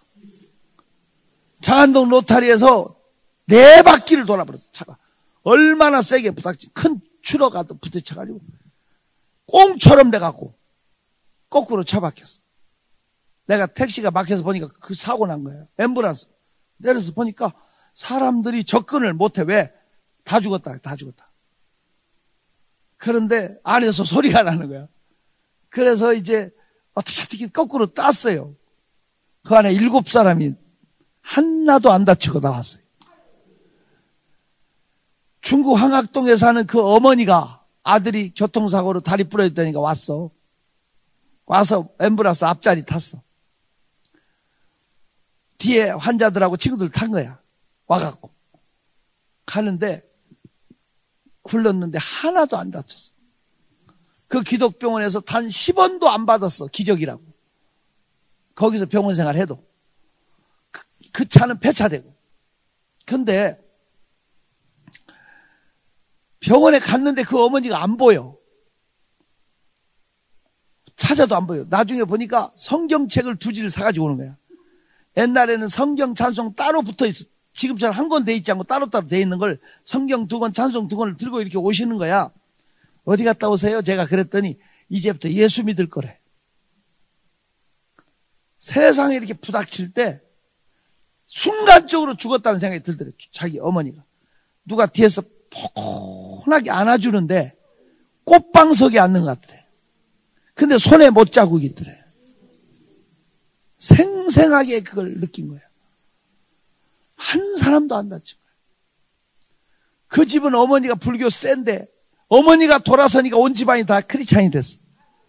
장안동 로타리에서 4바퀴를 돌아버렸어, 차가. 얼마나 세게 부닥치, 큰 추락가도 부딪혀가지고 꽁처럼 돼갖고 거꾸로 처박혔어. 내가 택시가 막혀서 보니까 그 사고 난 거예요. 앰뷸런스 내려서 보니까 사람들이 접근을 못해. 왜? 다 죽었다, 다 죽었다. 그런데 안에서 소리가 나는 거야. 그래서 이제 어떻게 거꾸로 땄어요. 그 안에 7사람이 하나도 안 다치고 나왔어요. 중국 황학동에 사는 그 어머니가 아들이 교통사고로 다리 부러졌다니까 왔어. 와서 앰뷸런스 앞자리 탔어. 뒤에 환자들하고 친구들 탄 거야. 와갖고. 가는데 굴렀는데 하나도 안 다쳤어. 그 기독병원에서 단 10원도 안 받았어. 기적이라고. 거기서 병원 생활해도. 그 차는 폐차되고. 근데 병원에 갔는데 그 어머니가 안 보여. 찾아도 안 보여. 나중에 보니까 성경책을 2지를 사가지고 오는 거야. 옛날에는 성경 찬송 따로 붙어 있어. 지금처럼 한 권 돼 있지 않고 따로따로 돼 있는 걸 성경 2권, 찬송 2권을 들고 이렇게 오시는 거야. 어디 갔다 오세요? 제가 그랬더니 이제부터 예수 믿을 거래. 세상에 이렇게 부닥칠 때 순간적으로 죽었다는 생각이 들더래. 자기 어머니가. 누가 뒤에서 포근하게 안아주는데 꽃방석에 앉는 것 같더래. 근데 손에 못 자국이 있더래. 생생하게 그걸 느낀 거야. 한 사람도 안 다친 거야. 그 집은 어머니가 불교 센데 어머니가 돌아서니까 온 집안이 다 크리스찬이 됐어.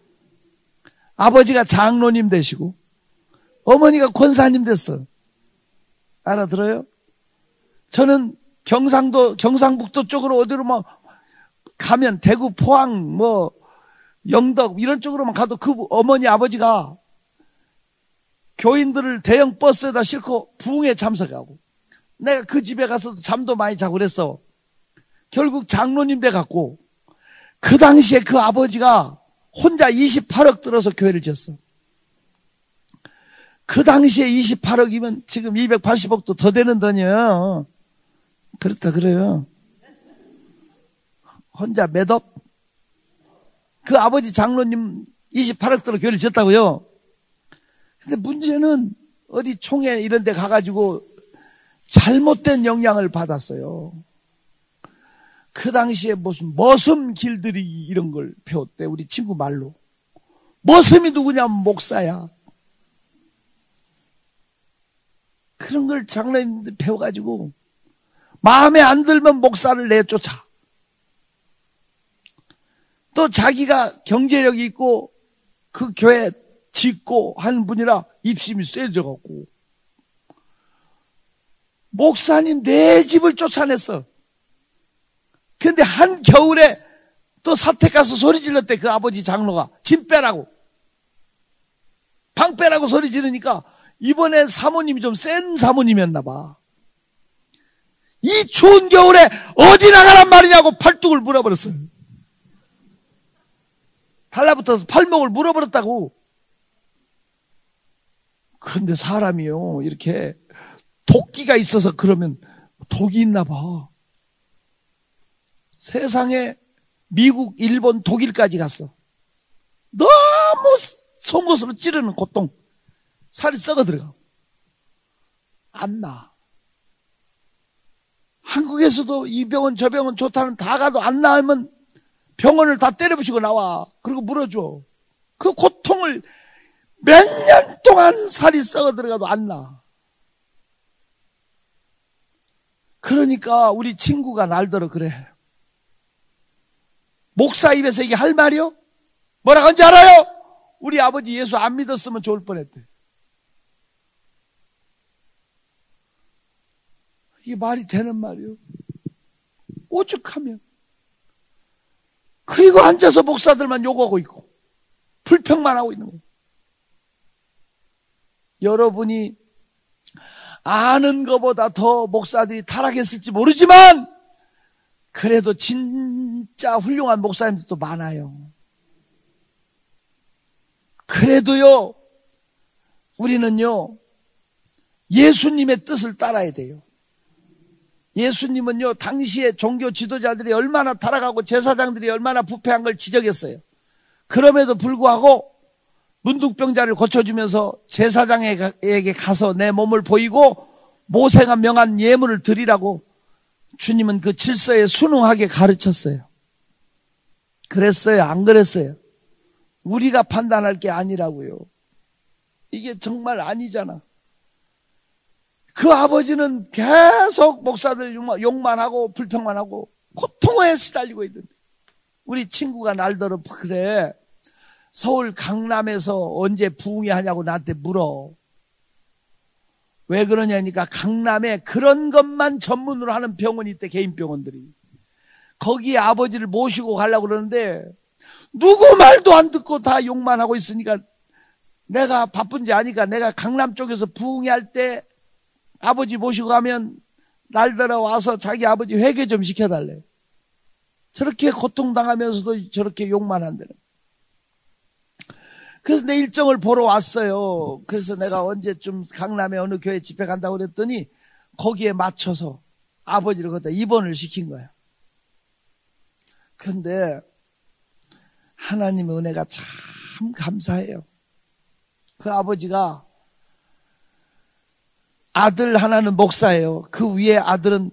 아버지가 장로님 되시고 어머니가 권사님 됐어. 알아들어요? 저는 경상북도 쪽으로 어디로 막 가면 대구, 포항, 뭐 영덕 이런 쪽으로만 가도 그 어머니 아버지가 교인들을 대형 버스에다 싣고 부흥회 참석하고 내가 그 집에 가서도 잠도 많이 자고 그랬어. 결국 장로님 돼갖고 그 당시에 그 아버지가 혼자 28억 들어서 교회를 지었어. 그 당시에 28억이면 지금 280억도 더 되는 돈이에요. 그렇다 그래요. 혼자 몇 억? 그 아버지 장로님 28억 들어 교회를 지었다고요. 근데 문제는 어디 총회 이런 데 가가지고 잘못된 영향을 받았어요. 그 당시에 무슨 머슴 길들이 이런 걸 배웠대. 우리 친구 말로. 머슴이 누구냐면 목사야. 그런 걸 장로님들 배워가지고 마음에 안 들면 목사를 내쫓아. 또 자기가 경제력이 있고 그 교회 짓고 하는 분이라 입심이 세져갖고 목사님 내 집을 쫓아냈어. 근데 한겨울에 또 사택 가서 소리 질렀대. 그 아버지 장로가 짐 빼라고 방 빼라고 소리 지르니까 이번에 사모님이 좀 센 사모님이었나 봐. 이 추운 겨울에 어디 나가란 말이냐고 팔뚝을 물어버렸어요. 달라붙어서 팔목을 물어버렸다고. 근데 사람이요 이렇게 도끼가 있어서 그러면 독이 있나 봐. 세상에 미국, 일본, 독일까지 갔어. 너무 송곳으로 찌르는 고통. 살이 썩어 들어가. 안 나. 한국에서도 이 병원 저 병원 좋다는 다 가도 안 나으면 병원을 다 때려부시고 나와. 그리고 물어줘. 그 고통을 몇 년 동안 살이 썩어 들어가도 안 나. 그러니까 우리 친구가 날더러 그래. 목사 입에서 이게 할 말이요? 뭐라고 하는지 알아요? 우리 아버지 예수 안 믿었으면 좋을 뻔했대. 이게 말이 되는 말이요? 오죽하면. 그리고 앉아서 목사들만 욕하고 있고 불평만 하고 있는 거예요. 여러분이 아는 것보다 더 목사들이 타락했을지 모르지만 그래도 진짜 훌륭한 목사님들도 많아요. 그래도요, 우리는요, 예수님의 뜻을 따라야 돼요. 예수님은요, 당시에 종교 지도자들이 얼마나 타락하고 제사장들이 얼마나 부패한 걸 지적했어요. 그럼에도 불구하고 문둥병자를 고쳐주면서 제사장에게 가서 내 몸을 보이고 모세가 명한 예물을 드리라고 주님은 그 질서에 순응하게 가르쳤어요. 그랬어요? 안 그랬어요? 우리가 판단할 게 아니라고요. 이게 정말 아니잖아. 그 아버지는 계속 목사들 욕만 하고 불평만 하고 고통에 시달리고 있는데 우리 친구가 날더러 그래. 서울 강남에서 언제 부흥회 하냐고 나한테 물어. 왜 그러냐니까 강남에 그런 것만 전문으로 하는 병원이 있대. 개인 병원들이. 거기에 아버지를 모시고 가려고 그러는데 누구 말도 안 듣고 다 욕만 하고 있으니까 내가 바쁜지 아니까 내가 강남 쪽에서 부흥회 할 때 아버지 모시고 가면 날더러 와서 자기 아버지 회개 좀 시켜달래. 저렇게 고통당하면서도 저렇게 욕만 한다는. 그래서 내 일정을 보러 왔어요. 그래서 내가 언제쯤 강남에 어느 교회 집회 간다고 그랬더니 거기에 맞춰서 아버지를 거기다 입원을 시킨 거야. 그런데 하나님의 은혜가 참 감사해요. 그 아버지가 아들 하나는 목사예요. 그 위에 아들은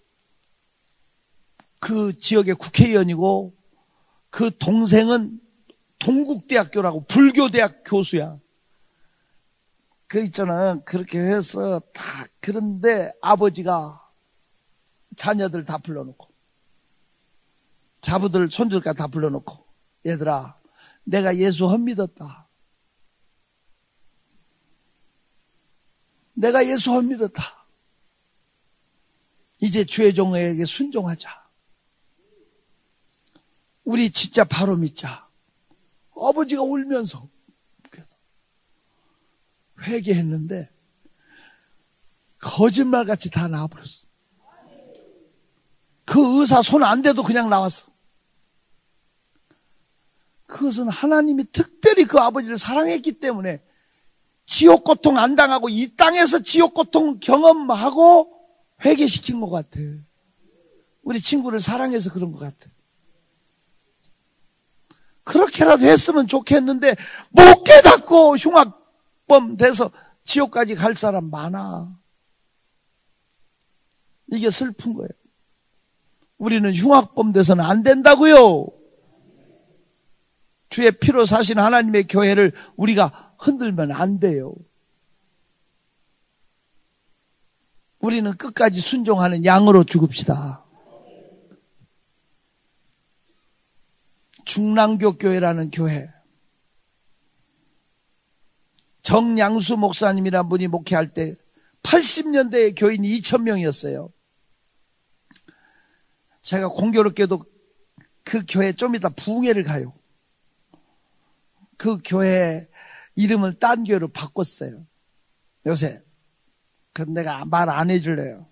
그 지역의 국회의원이고 그 동생은 동국대학교라고 불교대학 교수야. 그 있잖아. 그렇게 해서 다 그런데 아버지가 자녀들 다 불러놓고 자부들 손주들까지 다 불러놓고 얘들아 내가 예수 헛믿었다. 내가 예수 헛믿었다. 이제 주의 종에게 순종하자. 우리 진짜 바로 믿자. 아버지가 울면서 회개했는데 거짓말같이 다 나와버렸어. 그 의사 손 안 대도 그냥 나왔어. 그것은 하나님이 특별히 그 아버지를 사랑했기 때문에 지옥 고통 안 당하고 이 땅에서 지옥 고통 경험하고 회개시킨 것 같아. 우리 친구를 사랑해서 그런 것 같아. 그렇게라도 했으면 좋겠는데 못 깨닫고 흉악범 돼서 지옥까지 갈 사람 많아. 이게 슬픈 거예요. 우리는 흉악범 돼서는 안 된다고요. 주의 피로 사신 하나님의 교회를 우리가 흔들면 안 돼요. 우리는 끝까지 순종하는 양으로 죽읍시다. 중랑교 교회라는 교회, 정양수 목사님이라는 분이 목회할 때 80년대에 교인이 2,000명이었어요. 제가 공교롭게도 그 교회 좀 이따 부흥회를 가요. 그 교회 이름을 딴 교회로 바꿨어요. 요새. 근데 내가 말 안 해줄래요.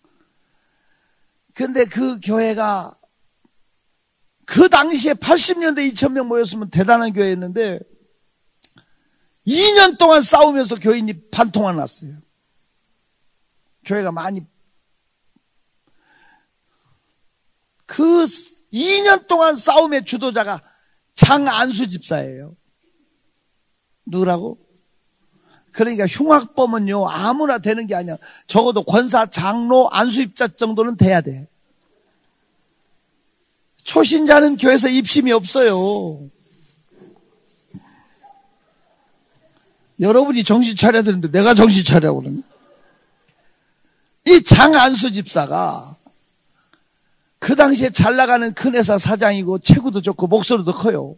근데 그 교회가 그 당시에 80년대 2,000명 모였으면 대단한 교회였는데 2년 동안 싸우면서 교인이 반통화 났어요. 교회가 많이 그 2년 동안 싸움의 주도자가 장안수 집사예요. 누구라고? 그러니까 흉악범은요 아무나 되는 게 아니야. 적어도 권사, 장로, 안수입자 정도는 돼야 돼. 초신자는 교회에서 입심이 없어요. 여러분이 정신 차려야 되는데 내가 정신 차려고 그러네. 이 장안수 집사가 그 당시에 잘 나가는 큰 회사 사장이고 체구도 좋고 목소리도 커요.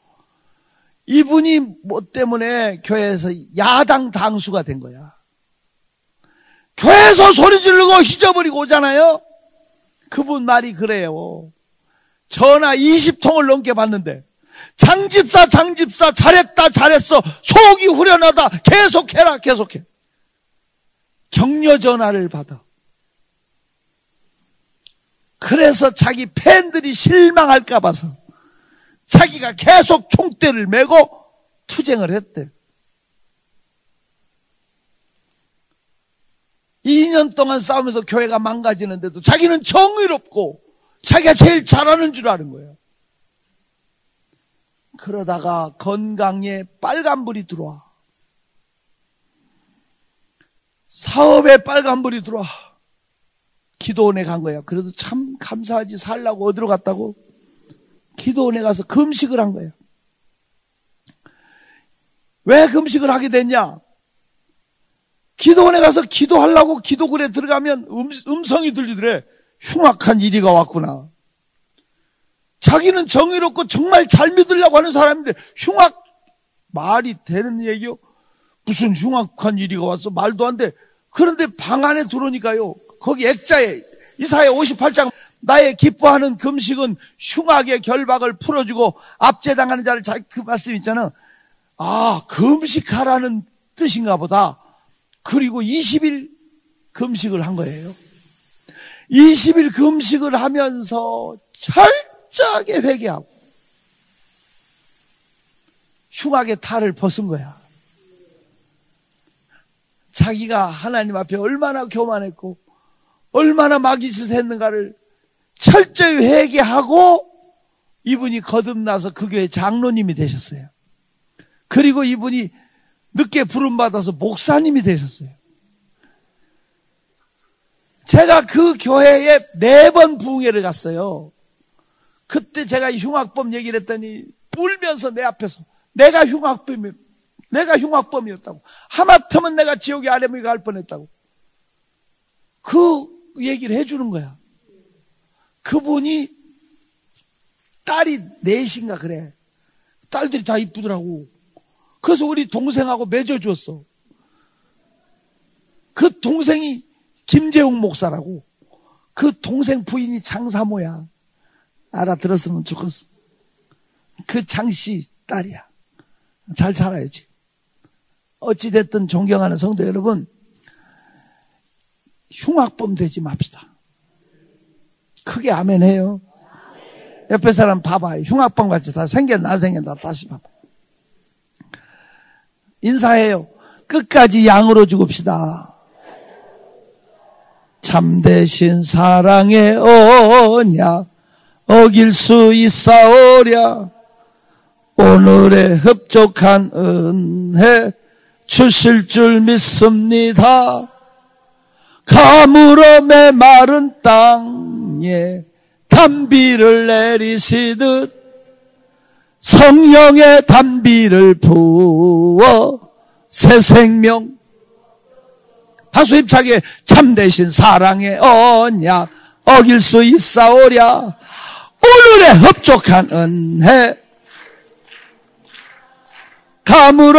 이분이 뭐 때문에 교회에서 야당 당수가 된 거야. 교회에서 소리 지르고 휘저버리고 오잖아요. 그분 말이 그래요. 전화 20통을 넘게 받는데 장집사 잘했다 잘했어 속이 후련하다 계속해라 계속해. 격려 전화를 받아. 그래서 자기 팬들이 실망할까 봐서 자기가 계속 총대를 메고 투쟁을 했대. 2년 동안 싸우면서 교회가 망가지는데도 자기는 정의롭고 자기가 제일 잘하는 줄 아는 거예요. 그러다가 건강에 빨간불이 들어와. 사업에 빨간불이 들어와. 기도원에 간 거야. 그래도 참 감사하지. 살라고 어디로 갔다고? 기도원에 가서 금식을 한 거야. 왜 금식을 하게 됐냐? 기도원에 가서 기도하려고 기도굴에 들어가면 음성이 들리더래. 흉악한 일이가 왔구나. 자기는 정의롭고 정말 잘 믿으려고 하는 사람인데 말이 되는 얘기요? 무슨 흉악한 일이가 왔어? 말도 안 돼. 그런데 방 안에 들어오니까요. 거기 액자에 이사야 58장 나의 기뻐하는 금식은 흉악의 결박을 풀어주고 압제당하는 자를 그 말씀 있잖아. 아, 금식하라는 뜻인가 보다. 그리고 20일 금식을 한 거예요. 20일 금식을 하면서 철저하게 회개하고 흉악의 탈을 벗은 거야. 자기가 하나님 앞에 얼마나 교만했고 얼마나 마귀짓을 했는가를 철저히 회개하고 이분이 거듭나서 그 교회 장로님이 되셨어요. 그리고 이분이 늦게 부름받아서 목사님이 되셨어요. 제가 그 교회에 4번 부흥회를 갔어요. 그때 제가 흉악범 얘기를 했더니 울면서 내 앞에서 내가 흉악범이었다고. 하마터면 내가 지옥의 아래무에 갈 뻔했다고. 그 얘기를 해주는 거야. 그분이 딸이 넷인가 그래. 딸들이 다 이쁘더라고. 그래서 우리 동생하고 맺어주었어. 그 동생이 김재웅 목사라고. 그 동생 부인이 장사모야. 알아들었으면 좋겠어. 그 장씨 딸이야. 잘 살아야지. 어찌됐든 존경하는 성도 여러분, 흉악범 되지 맙시다. 크게 아멘 해요. 옆에 사람 봐봐요. 흉악범 같이 다 생겼나 안 생겼나 다시 봐봐. 인사해요. 끝까지 양으로 죽읍시다. 참되신 사랑의 언약 어길 수 있사오랴. 오늘의 흡족한 은혜 주실 줄 믿습니다. 가물어 메마른 땅에 단비를 내리시듯 성령의 단비를 부어 새 생명 박수 힘차게 참되신 사랑의 언약 어길 수 있사오랴. 오늘의 흡족한 은혜 감으로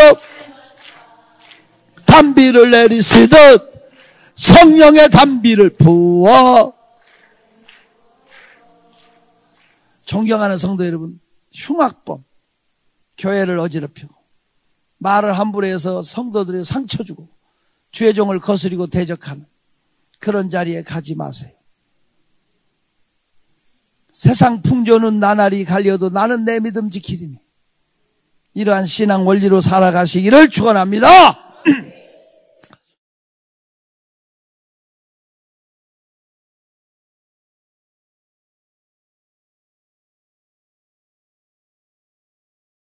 단비를 내리시듯 성령의 단비를 부어. 존경하는 성도 여러분, 흉악범, 교회를 어지럽히고 말을 함부로 해서 성도들의 상처 주고 주의 종을 거스리고 대적하는 그런 자리에 가지 마세요. 세상 풍조는 나날이 갈려도 나는 내 믿음 지키리니 이러한 신앙 원리로 살아가시기를 축원합니다.